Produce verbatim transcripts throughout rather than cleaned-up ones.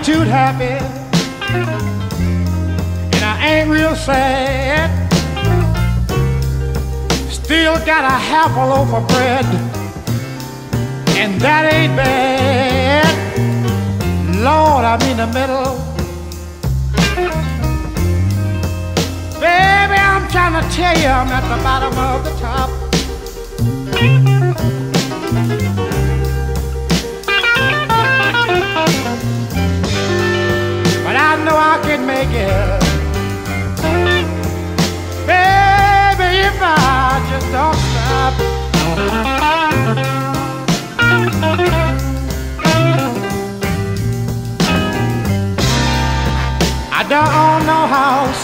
ain't too happy, and I ain't real sad. Still got a half a loaf of bread, and that ain't bad. Lord, I'm in the middle. Baby, I'm trying to tell you I'm at the bottom of the top. But I know I can make it, baby, if I just don't stop. I don't own no house,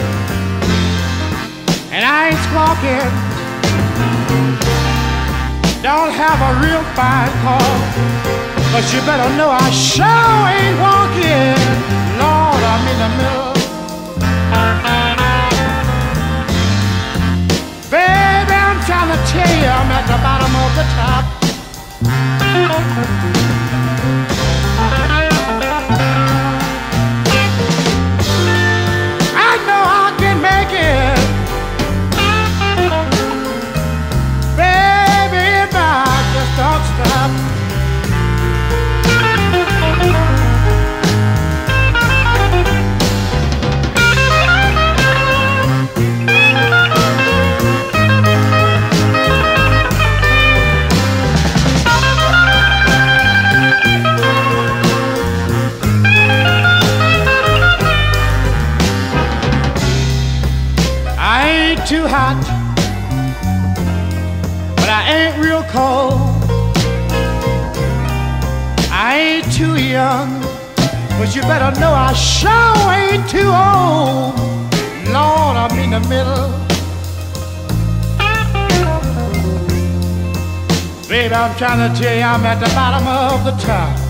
and I ain't squawking. Don't have a real fine car, but you better know I sure ain't walking. Lord, I'm in the middle. Baby, I'm trying to tell you I'm at the bottom of the top. I know I can make it, baby, if I just don't stop. Too hot, but I ain't real cold. I ain't too young, but you better know I sure ain't too old. Lord, I'm in the middle. Baby, I'm trying to tell you I'm at the bottom of the top.